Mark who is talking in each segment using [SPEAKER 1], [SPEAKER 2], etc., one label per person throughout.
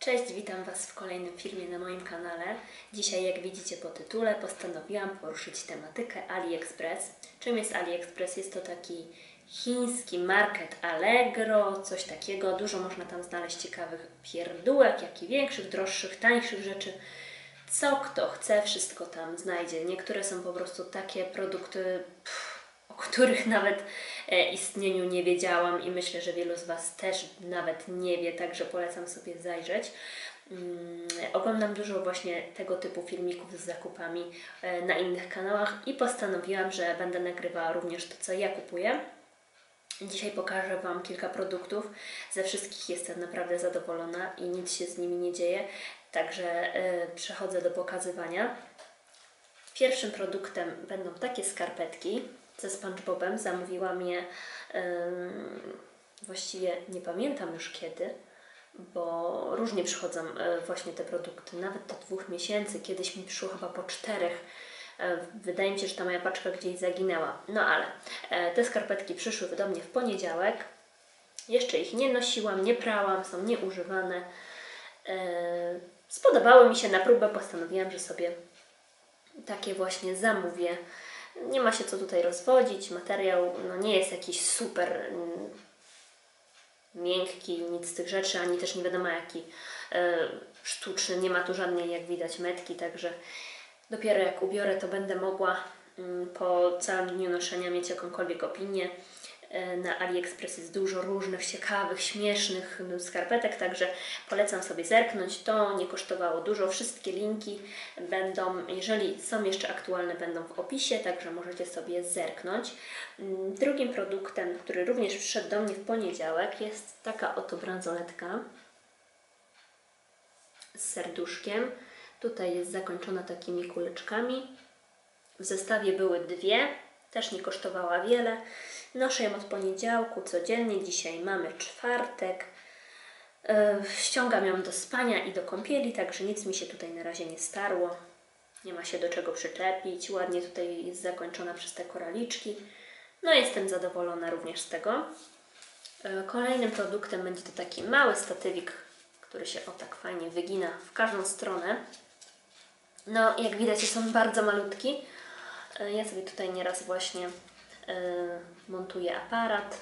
[SPEAKER 1] Cześć, witam Was w kolejnym filmie na moim kanale. Dzisiaj, jak widzicie po tytule, postanowiłam poruszyć tematykę AliExpress. Czym jest AliExpress? Jest to taki chiński market Allegro, coś takiego. Dużo można tam znaleźć ciekawych pierdółek, jak i większych, droższych, tańszych rzeczy. Co kto chce, wszystko tam znajdzie. Niektóre są po prostu takie produkty, o których nawet istnieniu nie wiedziałam i myślę, że wielu z Was też nawet nie wie, także polecam sobie zajrzeć. Oglądam dużo właśnie tego typu filmików z zakupami na innych kanałach i postanowiłam, że będę nagrywała również to, co ja kupuję. Dzisiaj pokażę Wam kilka produktów. Ze wszystkich jestem naprawdę zadowolona i nic się z nimi nie dzieje, także przechodzę do pokazywania. Pierwszym produktem będą takie skarpetki ze SpongeBobem. Zamówiłam je właściwie nie pamiętam już kiedy, bo różnie przychodzą właśnie te produkty, nawet do 2 miesięcy. Kiedyś mi przyszło chyba po 4. Wydaje mi się, że ta moja paczka gdzieś zaginęła. No ale te skarpetki przyszły do mnie w poniedziałek. Jeszcze ich nie nosiłam, nie prałam, są nieużywane. Spodobały mi się na próbę, postanowiłam, że sobie takie właśnie zamówię. Nie ma się co tutaj rozwodzić, materiał nie jest jakiś super miękki, nic z tych rzeczy, ani też nie wiadomo jaki sztuczny, nie ma tu żadnej, jak widać, metki, także dopiero jak ubiorę, to będę mogła po całym dniu noszenia mieć jakąkolwiek opinię. Na AliExpress jest dużo różnych ciekawych, śmiesznych skarpetek, także polecam sobie zerknąć. To nie kosztowało dużo. Wszystkie linki będą, jeżeli są jeszcze aktualne, będą w opisie, także możecie sobie zerknąć. Drugim produktem, który również przyszedł do mnie w poniedziałek, jest taka oto bransoletka z serduszkiem. Tutaj jest zakończona takimi kuleczkami. W zestawie były 2, też nie kosztowała wiele. Noszę ją od poniedziałku codziennie, dzisiaj mamy czwartek. Ściągam ją do spania i do kąpieli, także nic mi się tutaj na razie nie starło. Nie ma się do czego przyczepić. Ładnie tutaj jest zakończona przez te koraliczki. No jestem zadowolona również z tego. Kolejnym produktem będzie to taki mały statywik, który się o tak fajnie wygina w każdą stronę. No jak widać jest on bardzo malutki. Ja sobie tutaj nieraz właśnie montuję aparat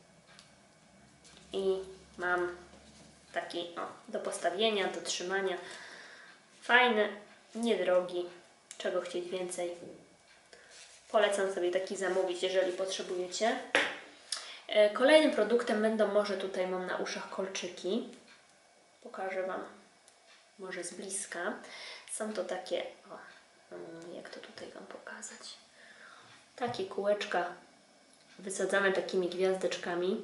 [SPEAKER 1] i mam taki do postawienia, do trzymania. Fajny, niedrogi, czego chcieć więcej. Polecam sobie taki zamówić, jeżeli potrzebujecie. Kolejnym produktem będą, może tutaj mam na uszach kolczyki. Pokażę Wam może z bliska. Są to takie, jak to tutaj Wam pokazać? Takie kółeczka wysadzane takimi gwiazdeczkami.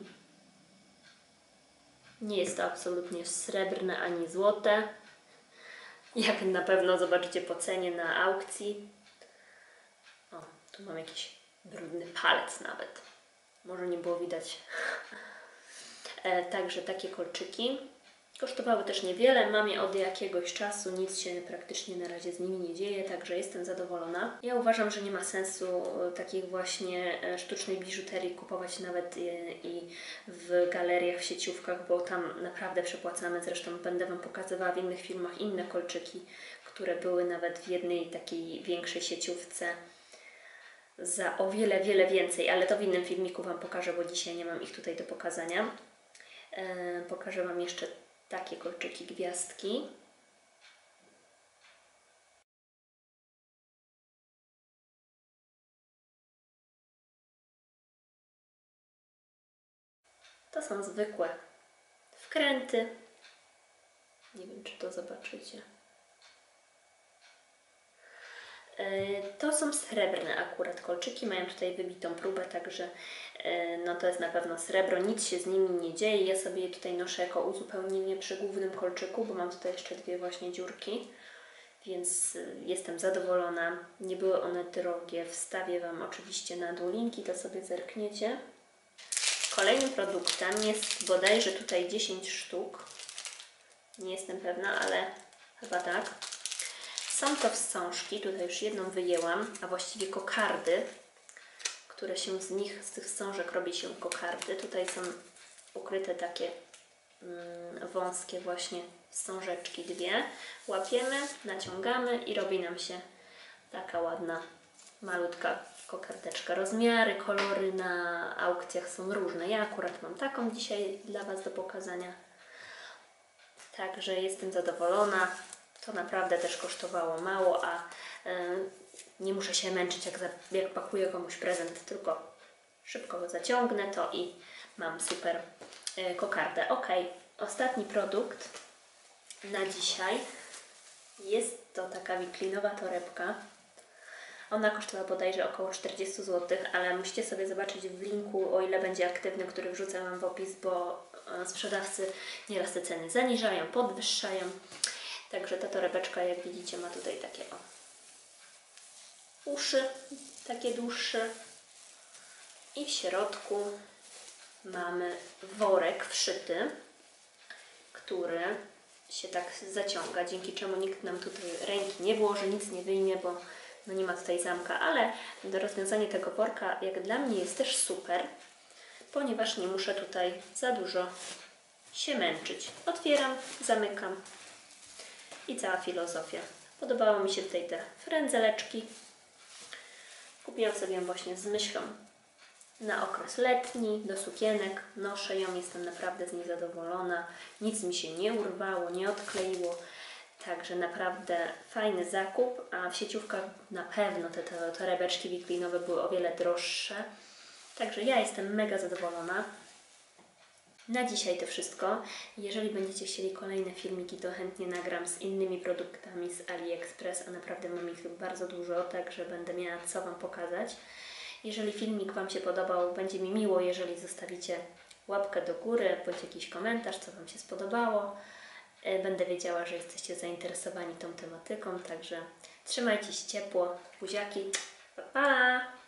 [SPEAKER 1] Nie jest to absolutnie srebrne ani złote. Jak na pewno zobaczycie po cenie na aukcji. O, tu mam jakiś brudny palec nawet. Może nie było widać. Także takie kolczyki. Kosztowały też niewiele, mam je od jakiegoś czasu, nic się praktycznie na razie z nimi nie dzieje, także jestem zadowolona. Ja uważam, że nie ma sensu takich właśnie sztucznej biżuterii kupować nawet i w galeriach, w sieciówkach, bo tam naprawdę przepłacamy. Zresztą będę Wam pokazywała w innych filmach inne kolczyki, które były nawet w jednej takiej większej sieciówce za o wiele, wiele więcej, ale to w innym filmiku Wam pokażę, bo dzisiaj nie mam ich tutaj do pokazania. Pokażę Wam jeszcze takie kolczyki gwiazdki. To są zwykłe wkręty. Nie wiem, czy to zobaczycie. To są srebrne akurat kolczyki, mają tutaj wybitą próbę, także to jest na pewno srebro, nic się z nimi nie dzieje. Ja sobie je tutaj noszę jako uzupełnienie przy głównym kolczyku, bo mam tutaj jeszcze 2 właśnie dziurki, więc jestem zadowolona. Nie były one drogie, wstawię Wam oczywiście na dół linki, to sobie zerkniecie. Kolejnym produktem jest bodajże tutaj 10 sztuk, nie jestem pewna, ale chyba tak. Są to wstążki, tutaj już jedną wyjęłam, a właściwie kokardy, które się z tych wstążek robi się kokardy. Tutaj są ukryte takie wąskie właśnie wstążeczki dwie. Łapiemy, naciągamy i robi nam się taka ładna, malutka kokardeczka. Rozmiary, kolory na aukcjach są różne. Ja akurat mam taką dzisiaj dla Was do pokazania. Także jestem zadowolona. To naprawdę też kosztowało mało, a nie muszę się męczyć jak pakuję komuś prezent, tylko szybko zaciągnę to i mam super kokardę. Ok, ostatni produkt na dzisiaj jest to taka wiklinowa torebka. Ona kosztowała bodajże około 40 zł, ale musicie sobie zobaczyć w linku, o ile będzie aktywny, który wrzucę Wam w opis, bo sprzedawcy nieraz te ceny zaniżają, podwyższają. Także ta torebeczka, jak widzicie, ma tutaj takie uszy, takie dłuższe. I w środku mamy worek wszyty, który się tak zaciąga, dzięki czemu nikt nam tutaj ręki nie włoży, nic nie wyjmie, bo no nie ma tutaj zamka, ale rozwiązanie tego worka jak dla mnie jest też super, ponieważ nie muszę tutaj za dużo się męczyć. Otwieram, zamykam i cała filozofia. Podobały mi się tutaj te frędzeleczki. Kupiłam sobie ją właśnie z myślą na okres letni, do sukienek. Noszę ją, jestem naprawdę z niej zadowolona. Nic mi się nie urwało, nie odkleiło. Także naprawdę fajny zakup, a w sieciówkach na pewno te torebeczki wiklinowe były o wiele droższe. Także ja jestem mega zadowolona. Na dzisiaj to wszystko. Jeżeli będziecie chcieli kolejne filmiki, to chętnie nagram z innymi produktami z AliExpress, a naprawdę mam ich bardzo dużo, także będę miała co Wam pokazać. Jeżeli filmik Wam się podobał, będzie mi miło, jeżeli zostawicie łapkę do góry, bądź jakiś komentarz, co Wam się spodobało. Będę wiedziała, że jesteście zainteresowani tą tematyką, także trzymajcie się ciepło, buziaki, pa pa!